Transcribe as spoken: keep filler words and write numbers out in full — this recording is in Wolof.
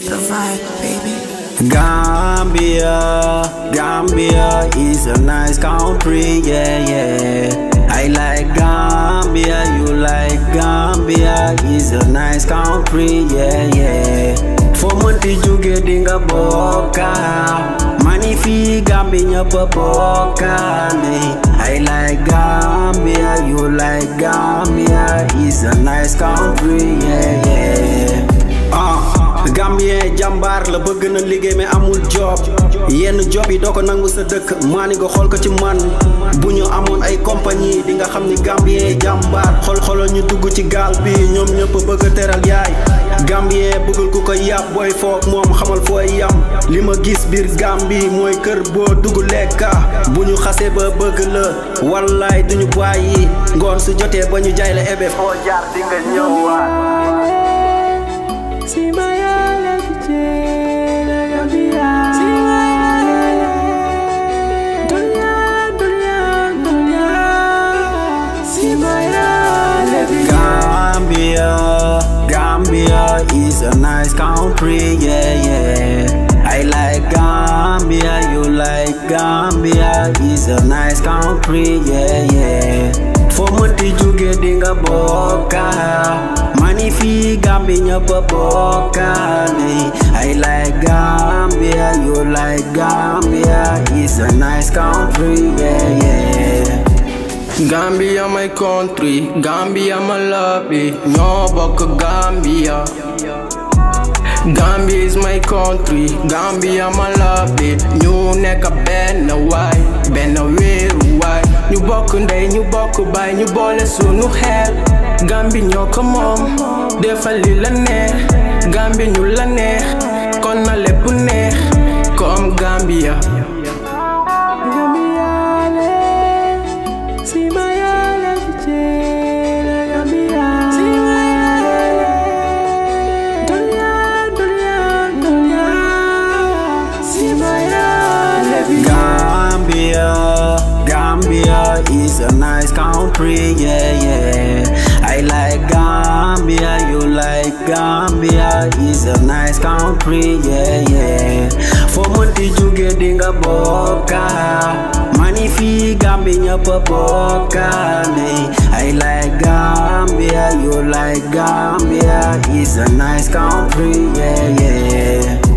the vibe, baby. Gambia, Gambia is a nice country, yeah, yeah. I like Gambia, you like Gambia is a nice country, yeah, yeah. For monti juga dinga boka, money fi Gambia papoka. I like Gambia, you like Gambia is a nice country, yeah, yeah. Ah. Gambien jambar la bëgg na liggéey mais amul job yenn job yi doo ko nangu sa dëkk maani nga xool ko ci man bu ñu amoon ay compagnie di nga xam ni Gambien jambar xool xoolal ñu dugg ci gaal bi ñoom ñëpp bëgg a teral yaay Gambien bëggul ku ko yàpp booy foog moom xamal fooy yam li ma gis biir Gambie mooy kër boo dugg lekka bu ñu xasee ba bëgg la wallaay duñu bàyyi ngoon su jotee ba ñu jaay la ebe foo jaar di nga ñëwaat. Gambia, Gambia is a nice country, yeah, yeah. I like Gambia, you like Gambia is a nice country, yeah, yeah. For monti juga dinga boka, money fi Gambia papoka. I like Gambia, you like Gambia is a nice country, yeah, yeah. Gambia my country, Gambia my love it, no bok Gambia. Gambia is my country, Gambia my love it, ñu nekk benn waay, benn wéeru waay. Ñu bokk ndey, ñu bokk baay, ñu boole sunu xel. Gambia ñoo ko moom, defal li la neex. Gambia ñu la neex, kon na lépp neex, comme Gambia. Gambia, Gambia is a nice country, yeah, yeah. I like Gambia, you like Gambia is a nice country, yeah, yeah. For monti juga dinga boka, money fi Gambia papoka. I like Gambia, you like Gambia is a nice country, yeah, yeah.